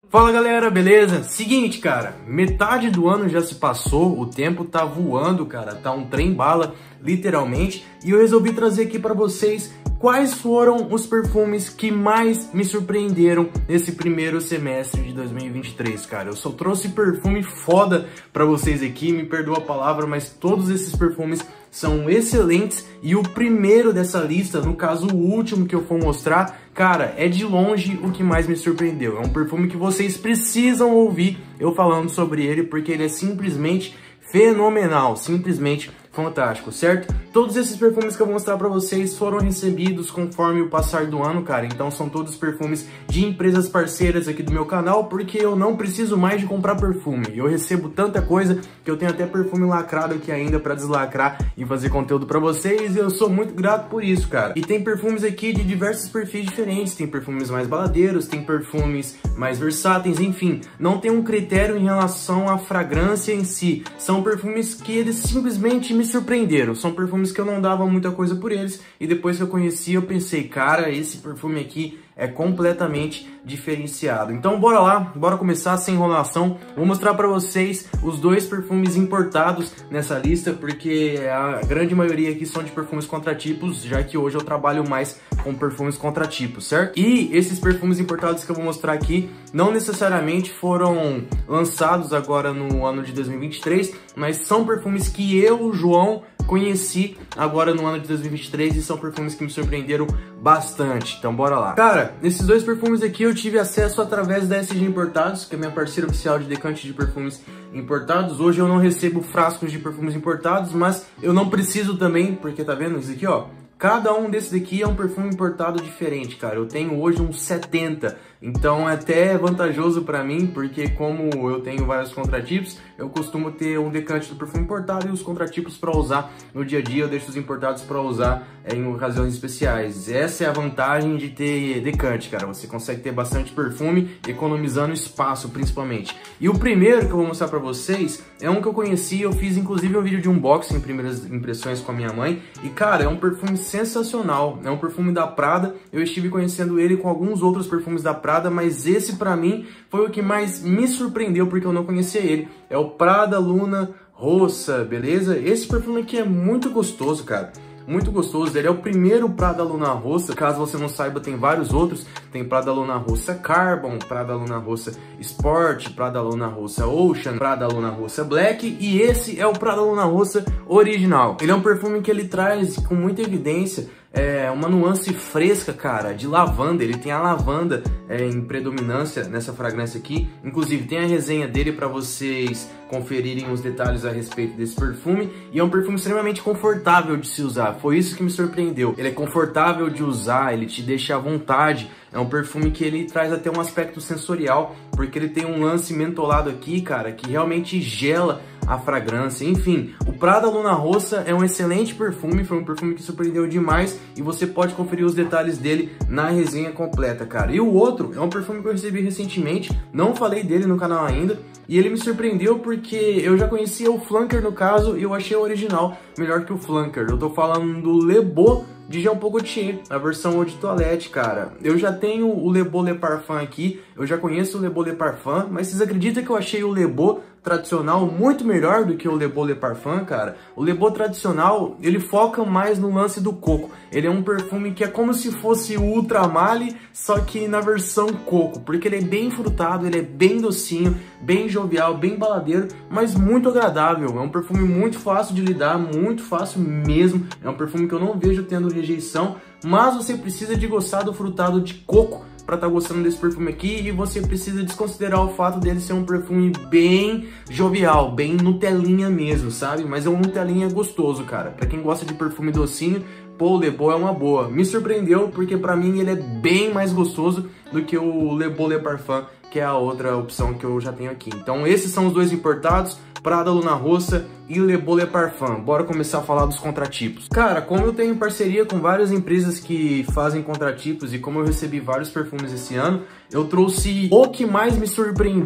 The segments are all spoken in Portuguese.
Fala galera, beleza? Seguinte, cara, metade do ano já se passou, o tempo tá voando, cara, tá um trem-bala, literalmente, e eu resolvi trazer aqui pra vocês quais foram os perfumes que mais me surpreenderam nesse primeiro semestre de 2023, cara. Eu só trouxe perfume foda pra vocês aqui, me perdoa a palavra, mas todos esses perfumes são excelentes e o primeiro dessa lista, no caso o último que eu for mostrar, cara, é de longe o que mais me surpreendeu. É um perfume que vocês precisam ouvir eu falando sobre ele, porque ele é simplesmente fenomenal, simplesmente fantástico, certo? Todos esses perfumes que eu vou mostrar pra vocês foram recebidos conforme o passar do ano, cara. Então são todos perfumes de empresas parceiras aqui do meu canal, porque eu não preciso mais de comprar perfume. Eu recebo tanta coisa que eu tenho até perfume lacrado aqui ainda pra deslacrar e fazer conteúdo pra vocês, e eu sou muito grato por isso, cara. E tem perfumes aqui de diversos perfis diferentes, tem perfumes mais baladeiros, tem perfumes mais versáteis, enfim. Não tem um critério em relação à fragrância em si. São perfumes que eles simplesmente me surpreenderam. São perfumes que eu não dava muita coisa por eles, e depois que eu conheci eu pensei, cara, esse perfume aqui é completamente diferenciado. Então bora lá, bora começar sem enrolação. Vou mostrar pra vocês os dois perfumes importados nessa lista, porque a grande maioria aqui são de perfumes contratipos, já que hoje eu trabalho mais com perfumes contratipos, certo? E esses perfumes importados que eu vou mostrar aqui não necessariamente foram lançados agora no ano de 2023, mas são perfumes que eu, João, conheci agora no ano de 2023 e são perfumes que me surpreenderam bastante. Então bora lá. Cara, esses dois perfumes aqui eu tive acesso através da SG Importados, que é minha parceira oficial de decante de perfumes importados. Hoje eu não recebo frascos de perfumes importados, mas eu não preciso também, porque tá vendo isso aqui, ó? Cada um desses daqui é um perfume importado diferente, cara. Eu tenho hoje uns 70, então é até vantajoso pra mim, porque como eu tenho vários contratipos, eu costumo ter um decante do perfume importado e os contratipos pra usar no dia a dia. Eu deixo os importados pra usar em ocasiões especiais. Essa é a vantagem de ter decante, cara. Você consegue ter bastante perfume, economizando espaço, principalmente. E o primeiro que eu vou mostrar pra vocês é um que eu conheci, eu fiz inclusive um vídeo de unboxing, primeiras impressões com a minha mãe, e cara, é um perfume sensacional, é um perfume da Prada. Eu estive conhecendo ele com alguns outros perfumes da Prada, mas esse pra mim foi o que mais me surpreendeu, porque eu não conhecia ele. É o Prada Luna Rossa, beleza? Esse perfume aqui é muito gostoso, cara. Muito gostoso, ele é o primeiro Prada Luna Rossa. Caso você não saiba, tem vários outros. Tem Prada Luna Rossa Carbon, Prada Luna Rossa Sport, Prada Luna Rossa Ocean, Prada Luna Rossa Black, e esse é o Prada Luna Rossa original. Ele é um perfume que ele traz com muita evidência uma nuance fresca, cara, de lavanda. Ele tem a lavanda em predominância nessa fragrância aqui. Inclusive tem a resenha dele para vocês conferirem os detalhes a respeito desse perfume. E é um perfume extremamente confortável de se usar. Foi isso que me surpreendeu. Ele é confortável de usar, ele te deixa à vontade. É um perfume que ele traz até um aspecto sensorial, porque ele tem um lance mentolado aqui, cara, que realmente gela a fragrância. Enfim, o Prada Luna Rossa é um excelente perfume, foi um perfume que surpreendeu demais, e você pode conferir os detalhes dele na resenha completa, cara. E o outro é um perfume que eu recebi recentemente, não falei dele no canal ainda, e ele me surpreendeu porque eu já conhecia o Flanker no caso, e eu achei o original melhor que o Flanker. Eu tô falando do Le Beau de Jean Paul Gaultier, a versão Eau de Toilette, cara. Eu já tenho o Le Beau Le Parfum aqui, eu já conheço o Le Beau Le Parfum, mas vocês acreditam que eu achei o Le Beau tradicional muito melhor do que o Le Beau Le Parfum, cara? O Le Beau tradicional, ele foca mais no lance do coco. Ele é um perfume que é como se fosse o Ultra Male, só que na versão coco, porque ele é bem frutado, ele é bem docinho, bem jovial, bem baladeiro, mas muito agradável. É um perfume muito fácil de lidar, muito fácil mesmo. É um perfume que eu não vejo tendo rejeição, mas você precisa de gostar do frutado de coco para estar gostando desse perfume aqui, e você precisa desconsiderar o fato dele ser um perfume bem jovial, bem Nutelinha mesmo, sabe? Mas é um Nutelinha gostoso, cara. Para quem gosta de perfume docinho, pô, o Le Beau é uma boa. Me surpreendeu porque para mim ele é bem mais gostoso do que o Le Beau Le Parfum, que é a outra opção que eu já tenho aqui. Então esses são os dois importados, Prada Luna Rossa e Le Beau Le Parfum. Bora começar a falar dos contratipos. Cara, como eu tenho parceria com várias empresas que fazem contratipos e como eu recebi vários perfumes esse ano, eu trouxe o que mais me surpreendeu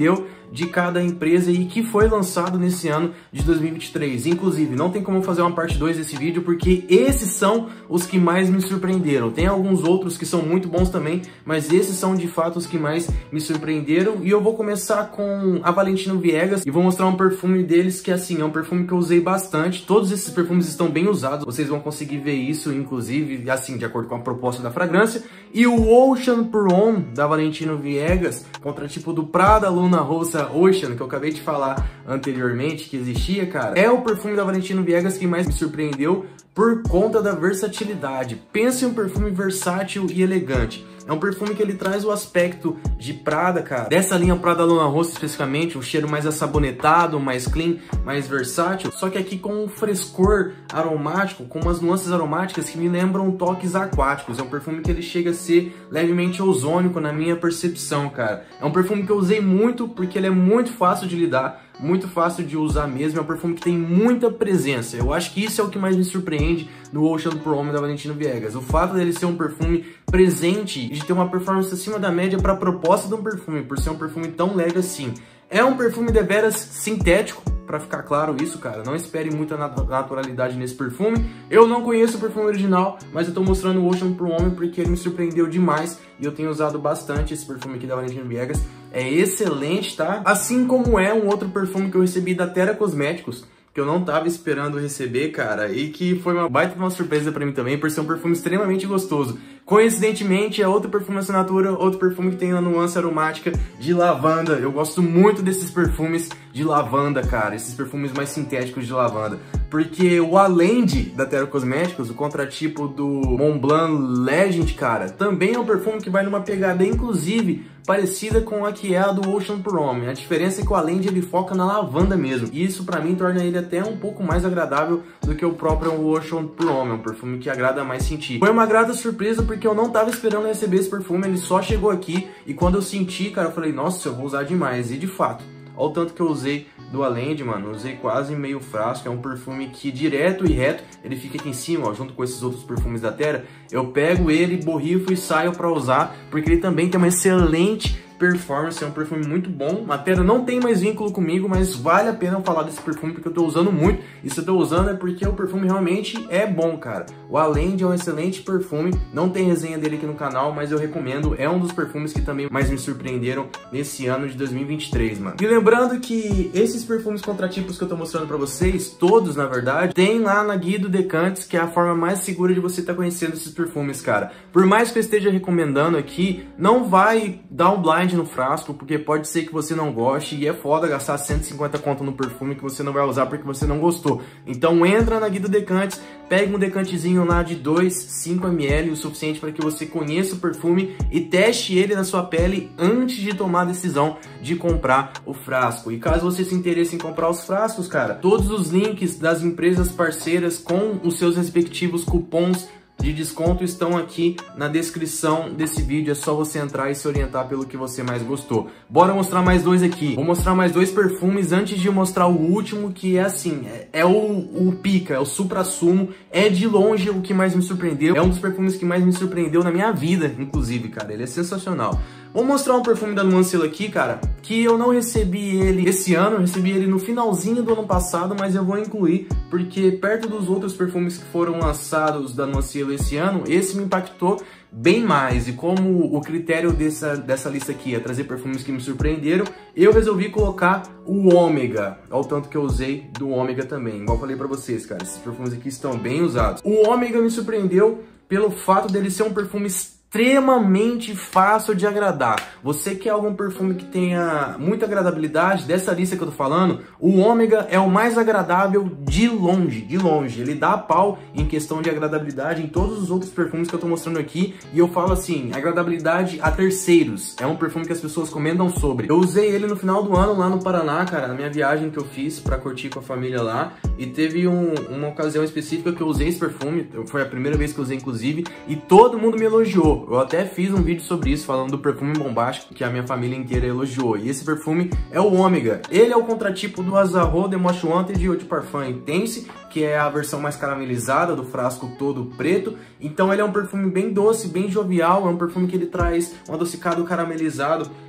de cada empresa e que foi lançado nesse ano de 2023. Inclusive, não tem como fazer uma parte 2 desse vídeo, porque esses são os que mais me surpreenderam. Tem alguns outros que são muito bons também, mas esses são de fato os que mais me surpreenderam. E eu vou começar com a Valentino Viegas e vou mostrar um perfume deles que, assim, é um perfume que eu usei bastante. Todos esses perfumes estão bem usados, vocês vão conseguir ver isso, inclusive, assim, de acordo com a proposta da fragrância. E o Ocean Pour Homme da Valentino Viegas, contratipo do Prada Luna Rossa Ocean, que eu acabei de falar anteriormente que existia, cara, é o perfume da Valentino Viegas que mais me surpreendeu por conta da versatilidade. Pense em um perfume versátil e elegante. É um perfume que ele traz o aspecto de Prada, cara. Dessa linha Prada Luna Rossa especificamente, um cheiro mais assabonetado, mais clean, mais versátil. Só que aqui com um frescor aromático, com umas nuances aromáticas que me lembram toques aquáticos. É um perfume que ele chega a ser levemente ozônico na minha percepção, cara. É um perfume que eu usei muito porque ele é muito fácil de lidar, muito fácil de usar mesmo. É um perfume que tem muita presença. Eu acho que isso é o que mais me surpreende no Ocean Pour Homme da Valentino Viegas. O fato dele ser um perfume presente e de ter uma performance acima da média para a proposta de um perfume, por ser um perfume tão leve assim. É um perfume deveras sintético, pra ficar claro isso, cara. Não espere muita naturalidade nesse perfume. Eu não conheço o perfume original, mas eu tô mostrando o Ocean Pour Homme porque ele me surpreendeu demais e eu tenho usado bastante esse perfume aqui da Valentino Viegas. É excelente, tá? Assim como é um outro perfume que eu recebi da Terra Cosméticos, que eu não tava esperando receber, cara, e que foi uma baita de uma surpresa pra mim também, por ser um perfume extremamente gostoso. Coincidentemente, é outro perfume assinatura, outro perfume que tem uma nuance aromática de lavanda. Eu gosto muito desses perfumes de lavanda, cara, esses perfumes mais sintéticos de lavanda. Porque o Alende da Terra Cosméticos, o contratipo do Montblanc Legend, cara, também é um perfume que vai numa pegada, inclusive, parecida com a que é a do Ocean Pour Homme. A diferença é que o Alende ele foca na lavanda mesmo. E isso pra mim torna ele até um pouco mais agradável do que o próprio Ocean Pour Homme. É um perfume que agrada mais sentir. Foi uma grata surpresa porque eu não tava esperando receber esse perfume, ele só chegou aqui e quando eu senti, cara, eu falei, nossa, eu vou usar demais. E de fato, olha o tanto que eu usei do Alende, mano, eu usei quase meio frasco. É um perfume que direto e reto, ele fica aqui em cima, ó, junto com esses outros perfumes da Terra. Eu pego ele, borrifo e saio pra usar, porque ele também tem uma excelente performance, é um perfume muito bom. A Terra não tem mais vínculo comigo, mas vale a pena eu falar desse perfume porque eu tô usando muito. E se eu tô usando é porque o perfume realmente é bom, cara. O Alende é um excelente perfume, não tem resenha dele aqui no canal, mas eu recomendo. É um dos perfumes que também mais me surpreenderam nesse ano de 2023, mano. E lembrando que esses perfumes contratipos que eu tô mostrando pra vocês, todos na verdade, tem lá na Guia do Decantes, que é a forma mais segura de você estar conhecendo esses perfumes, cara. Por mais que eu esteja recomendando aqui, não vai dar um blind no frasco, porque pode ser que você não goste e é foda gastar 150 conto no perfume que você não vai usar porque você não gostou. Então entra na Guia do Decantes, pega um decantezinho lá de 5 ml, o suficiente para que você conheça o perfume e teste ele na sua pele antes de tomar a decisão de comprar o frasco. E caso você se interesse em comprar os frascos, cara, todos os links das empresas parceiras com os seus respectivos cupons de desconto estão aqui na descrição desse vídeo. É só você entrar e se orientar pelo que você mais gostou. Bora mostrar mais dois aqui. Vou mostrar mais dois perfumes antes de mostrar o último, que é assim, é o pica, é o supra-sumo. É de longe o que mais me surpreendeu. É um dos perfumes que mais me surpreendeu na minha vida, inclusive, cara. Ele é sensacional. Vou mostrar um perfume da Nuancil aqui, cara, que eu não recebi ele esse ano, eu recebi ele no finalzinho do ano passado, mas eu vou incluir, porque perto dos outros perfumes que foram lançados da Nuancil esse ano, esse me impactou bem mais. E como o critério dessa lista aqui é trazer perfumes que me surpreenderam, eu resolvi colocar o Ômega. Olha o tanto que eu usei do Ômega também. Igual eu falei pra vocês, cara, esses perfumes aqui estão bem usados. O Ômega me surpreendeu pelo fato dele ser um perfume extremamente fácil de agradar. Você quer algum perfume que tenha muita agradabilidade? Dessa lista que eu tô falando, o Ômega é o mais agradável de longe, de longe. Ele dá pau em questão de agradabilidade em todos os outros perfumes que eu tô mostrando aqui. E eu falo assim, agradabilidade a terceiros. É um perfume que as pessoas comentam sobre. Eu usei ele no final do ano lá no Paraná, cara, na minha viagem que eu fiz pra curtir com a família lá. E teve uma ocasião específica que eu usei esse perfume. Foi a primeira vez que eu usei, inclusive, e todo mundo me elogiou. Eu até fiz um vídeo sobre isso, falando do perfume bombástico que a minha família inteira elogiou. E esse perfume é o Ômega. Ele é o contratipo do Azzarro de Moche Wanted de Eau de Parfum Intense, que é a versão mais caramelizada do frasco todo preto. Então ele é um perfume bem doce, bem jovial. É um perfume que ele traz um adocicado caramelizado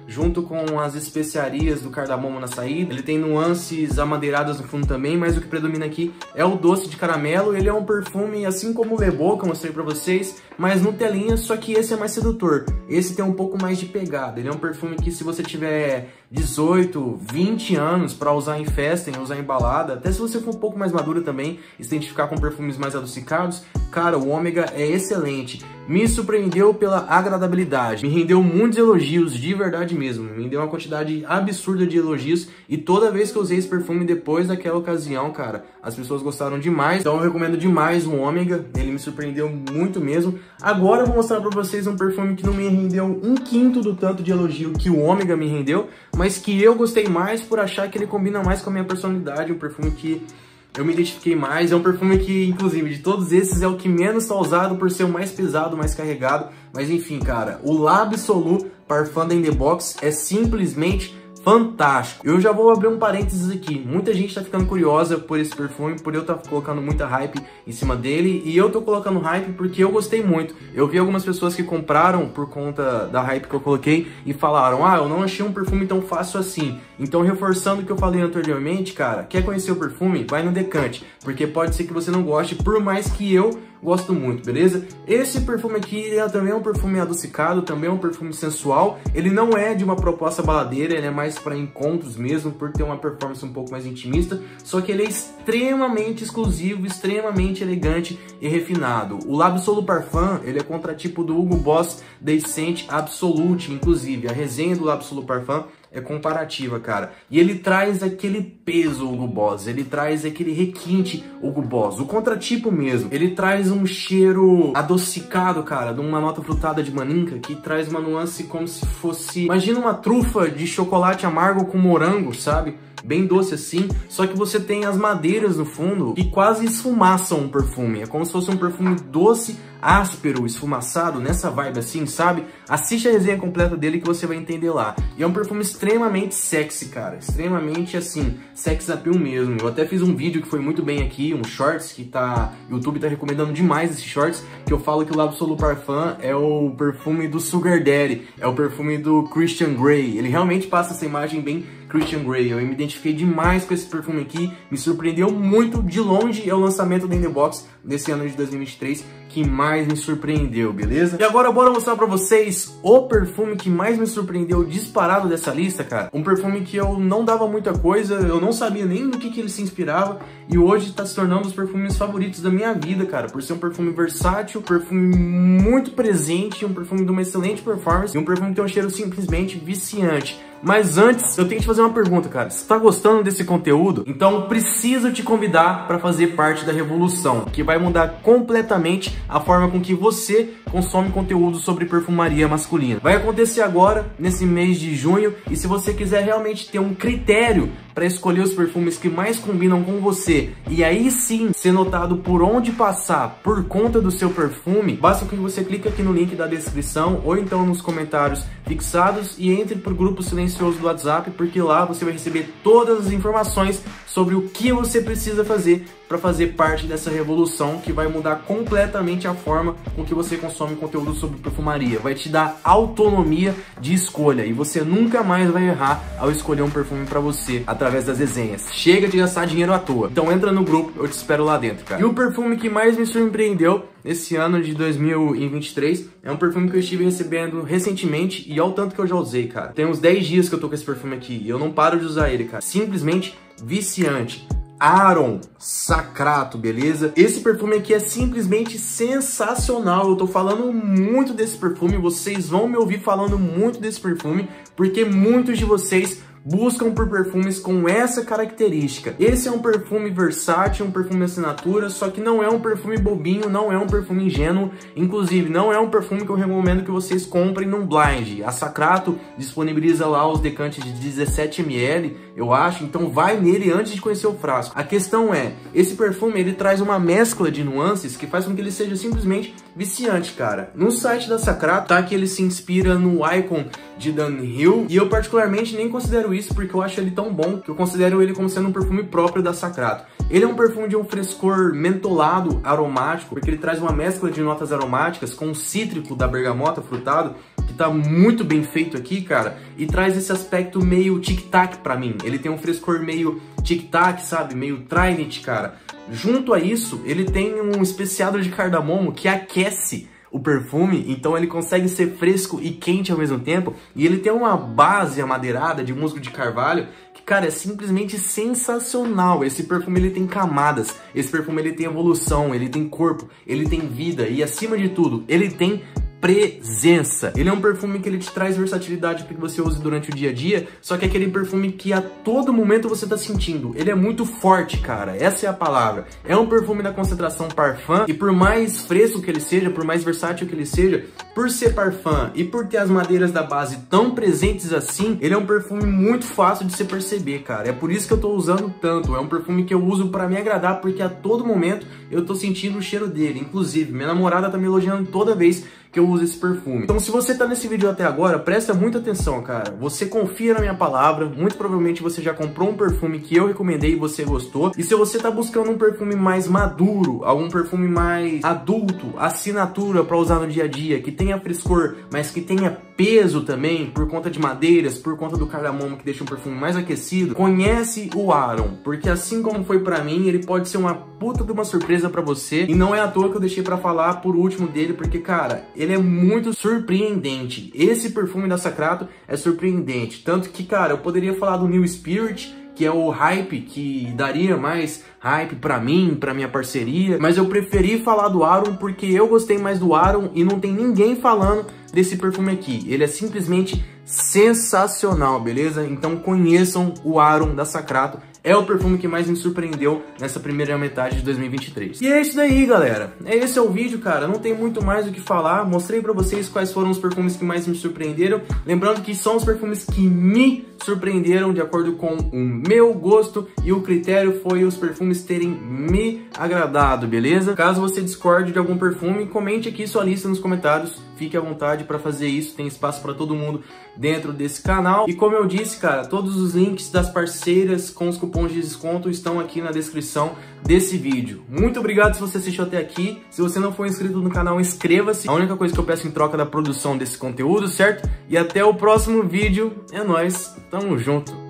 junto com as especiarias do cardamomo na saída. Ele tem nuances amadeiradas no fundo também, mas o que predomina aqui é o doce de caramelo. Ele é um perfume assim como o Le Beau, que eu mostrei pra vocês, mais Nutelinha, só que esse é mais sedutor. Esse tem um pouco mais de pegada. Ele é um perfume que, se você tiver 18, 20 anos para usar em festa, em usar em balada, até se você for um pouco mais maduro também e se identificar com perfumes mais adocicados, cara, o Ômega é excelente. Me surpreendeu pela agradabilidade, me rendeu muitos elogios, de verdade mesmo, me deu uma quantidade absurda de elogios, e toda vez que eu usei esse perfume depois daquela ocasião, cara, as pessoas gostaram demais, então eu recomendo demais o Ômega, ele me surpreendeu muito mesmo. Agora eu vou mostrar pra vocês um perfume que não me rendeu 1/5 do tanto de elogio que o Ômega me rendeu, mas que eu gostei mais por achar que ele combina mais com a minha personalidade, um perfume que eu me identifiquei mais. É um perfume que, inclusive, de todos esses é o que menos está usado por ser o mais pesado, mais carregado. Mas enfim, cara, o L'Absolu Parfum da In The Box é simplesmente fantástico. Eu já vou abrir um parênteses aqui. Muita gente tá ficando curiosa por esse perfume, por eu estar colocando muita hype em cima dele, e eu tô colocando hype porque eu gostei muito. Eu vi algumas pessoas que compraram por conta da hype que eu coloquei e falaram: ah, eu não achei um perfume tão fácil assim. Então, reforçando o que eu falei anteriormente, cara, quer conhecer o perfume? Vai no Decante, porque pode ser que você não goste, por mais que eu gosto muito, beleza? Esse perfume aqui também é um perfume adocicado, também é um perfume sensual. Ele não é de uma proposta baladeira, ele é mais para encontros mesmo, por ter uma performance um pouco mais intimista. Só que ele é extremamente exclusivo, extremamente elegante e refinado. O L'Absolu Parfum, ele é contratipo do Hugo Boss Decente Absolute, inclusive. A resenha do L'Absolu Parfum é comparativa, cara. E ele traz aquele peso Hugo Boss, ele traz aquele requinte Hugo Boss, o contratipo mesmo. Ele traz um cheiro adocicado, cara, de uma nota frutada de maninca, que traz uma nuance como se fosse... Imagina uma trufa de chocolate amargo com morango, sabe? Bem doce assim, só que você tem as madeiras no fundo que quase esfumaçam o perfume. É como se fosse um perfume doce, áspero, esfumaçado, nessa vibe assim, sabe? Assiste a resenha completa dele que você vai entender lá. E é um perfume extremamente sexy, cara. Extremamente, assim, sex appeal mesmo. Eu até fiz um vídeo que foi muito bem aqui, um shorts, que o YouTube tá recomendando demais esse shorts, que eu falo que o L'Absolu Parfum é o perfume do Sugar Daddy, é o perfume do Christian Grey. Ele realmente passa essa imagem bem Christian Grey. Eu me identifiquei demais com esse perfume aqui, me surpreendeu muito. De longe é o lançamento da In The Box desse ano de 2023 que mais me surpreendeu, beleza? E agora bora mostrar pra vocês o perfume que mais me surpreendeu disparado dessa lista, cara. Um perfume que eu não dava muita coisa, eu não sabia nem no que ele se inspirava, e hoje tá se tornando um dos perfumes favoritos da minha vida, cara, por ser um perfume versátil, um perfume muito presente, um perfume de uma excelente performance, e um perfume que tem um cheiro simplesmente viciante. Mas antes, eu tenho que te fazer uma pergunta, cara. Você tá gostando desse conteúdo? Então preciso te convidar para fazer parte da revolução, que vai mudar completamente a forma com que você consome conteúdo sobre perfumaria masculina. Vai acontecer agora, nesse mês de junho, e se você quiser realmente ter um critério para escolher os perfumes que mais combinam com você, e aí sim ser notado por onde passar por conta do seu perfume, basta que você clique aqui no link da descrição ou então nos comentários fixados e entre pro grupo silencioso do WhatsApp, porque lá você vai receber todas as informações sobre o que você precisa fazer para fazer parte dessa revolução que vai mudar completamente a forma com que você consome conteúdo sobre perfumaria. Vai te dar autonomia de escolha e você nunca mais vai errar ao escolher um perfume para você através das resenhas. Chega de gastar dinheiro à toa. Então entra no grupo, eu te espero lá dentro, cara. E o perfume que mais me surpreendeu esse ano de 2023 é um perfume que eu estive recebendo recentemente, e ao tanto que eu já usei, cara. Tem uns 10 dias que eu tô com esse perfume aqui e eu não paro de usar ele, cara. Simplesmente viciante. Aron Sacrato, beleza? Esse perfume aqui é simplesmente sensacional. Eu tô falando muito desse perfume, vocês vão me ouvir falando muito desse perfume, porque muitos de vocês buscam por perfumes com essa característica. Esse é um perfume versátil, um perfume assinatura, só que não é um perfume bobinho, não é um perfume ingênuo, inclusive não é um perfume que eu recomendo que vocês comprem num blind. A Sacrato disponibiliza lá os decantes de 17 ml, eu acho, então vai nele antes de conhecer o frasco. A questão é, esse perfume ele traz uma mescla de nuances que faz com que ele seja simplesmente viciante, cara. No site da Sacrato tá que ele se inspira no Icon de Dunhill, e eu particularmente nem considero isso, porque eu acho ele tão bom que eu considero ele como sendo um perfume próprio da Sacrato. Ele é um perfume de um frescor mentolado aromático, porque ele traz uma mescla de notas aromáticas com o cítrico da bergamota frutado, que tá muito bem feito aqui, cara, e traz esse aspecto meio tic-tac pra mim. Ele tem um frescor meio tic-tac, sabe? Meio Trinity, cara. Junto a isso, ele tem um especiado de cardamomo que aquece o perfume, então ele consegue ser fresco e quente ao mesmo tempo, e ele tem uma base amadeirada de musgo de carvalho que, cara, é simplesmente sensacional. Esse perfume, ele tem camadas, esse perfume, ele tem evolução, ele tem corpo, ele tem vida e, acima de tudo, ele tem presença. Ele é um perfume que ele te traz versatilidade para que você use durante o dia a dia, só que é aquele perfume que a todo momento você tá sentindo. Ele é muito forte, cara, essa é a palavra. É um perfume da concentração parfum, e por mais fresco que ele seja, por mais versátil que ele seja, por ser parfum e por ter as madeiras da base tão presentes assim, ele é um perfume muito fácil de se perceber, cara. É por isso que eu tô usando tanto. É um perfume que eu uso para me agradar, porque a todo momento eu tô sentindo o cheiro dele. Inclusive, minha namorada tá me elogiando toda vez que eu uso esse perfume. Então, se você tá nesse vídeo até agora, presta muita atenção, cara. Você confia na minha palavra, muito provavelmente você já comprou um perfume que eu recomendei e você gostou. E se você tá buscando um perfume mais maduro, algum perfume mais adulto, assinatura para usar no dia a dia, que tenha frescor, mas que tenha peso também, por conta de madeiras, por conta do cardamomo que deixa um perfume mais aquecido, conhece o Aron, porque assim como foi pra mim, ele pode ser uma puta de uma surpresa pra você, e não é à toa que eu deixei pra falar por último dele, porque, cara, ele é muito surpreendente. Esse perfume da Sacrato é surpreendente, tanto que, cara, eu poderia falar do New Spirit, que é o hype, que daria mais hype pra mim, pra minha parceria, mas eu preferi falar do Aron porque eu gostei mais do Aron e não tem ninguém falando desse perfume aqui. Ele é simplesmente sensacional, beleza? Então conheçam o Aron da Sacrato. É o perfume que mais me surpreendeu nessa primeira metade de 2023. E é isso daí, galera. Esse é o vídeo, cara. Não tem muito mais o que falar. Mostrei pra vocês quais foram os perfumes que mais me surpreenderam. Lembrando que são os perfumes que me surpreenderam de acordo com o meu gosto. E o critério foi os perfumes terem me agradado, beleza? Caso você discorde de algum perfume, comente aqui sua lista nos comentários. Fique à vontade para fazer isso. Tem espaço para todo mundo dentro desse canal. E como eu disse, cara, todos os links das parceiras com os cupons de desconto estão aqui na descrição desse vídeo. Muito obrigado se você assistiu até aqui. Se você não for inscrito no canal, inscreva-se. A única coisa que eu peço em troca da produção desse conteúdo, certo? E até o próximo vídeo. É nóis. Tamo junto.